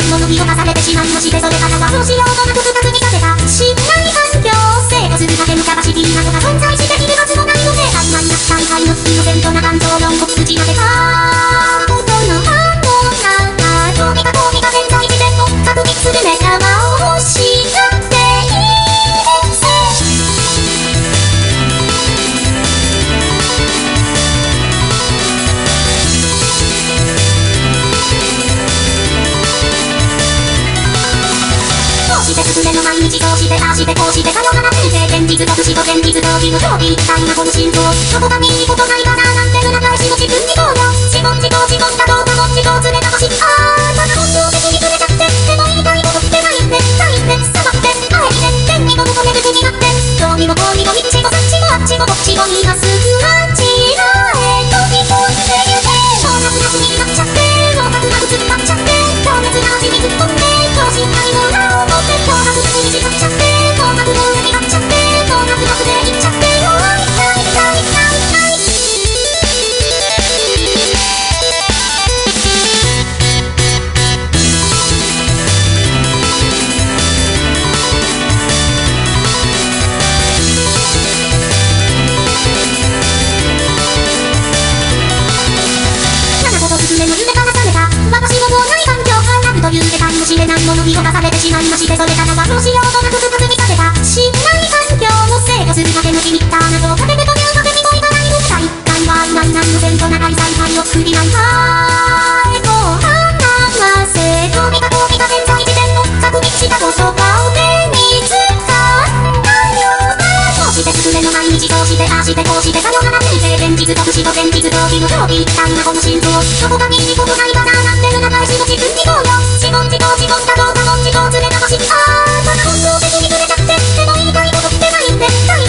ないものに侵されてしまいまして、それからはどうしようもなく深く見立てた信頼環境、制御するだけのキャパシティなどが存在しているはずもないので、曖昧な大会のイノセントな感情論を打ち当てたことの反応がどうにか潜在自然を確認する目玉を欲しがっているぜ。崩れの毎日そうしてああしてこうしてさよなら人生現実と不死と現実逃避の競技一体なこの心臓どこかにいいことないかななんて裏返しの自分にこうよ自問自答自問だとうかも自答ずれた星あーただ本能的にずれちゃってでも言いたいことってないんでさまってあえて天にも求める気になってどうにもこうにも一もそっちもあっちもこっちも今すぐあちらへ飛び込んでゆけもうなくなくになっちゃってもうなくなく突っ張っちゃって強烈な味に突っ込んで等身大の裏を持ってもうなくなくに誓っちゃってもうなくの上になっちゃってもうなくなくでいっちゃってよという世界の知れないものに侵されてしまいまして、それからはどうしようもなく深く見立てた信頼環境を制御するだけのリミッターなどをかけてというわけにもいかないのさ。一回は曖昧なイノセントな開催会を作りないかエゴを放わせどう見た潜在自然を確認した言葉を手につかんだようなこうして作れの毎日そうしてああしてこうしてさよなら人生現実と不死と現実逃避の競技一体なこの心臓どこかにいいことないかななんて裏返しの自分にこうよ自問自答だとうかも自答ずれた星あーただ本能的にずれちゃってでも言いたいことってないんで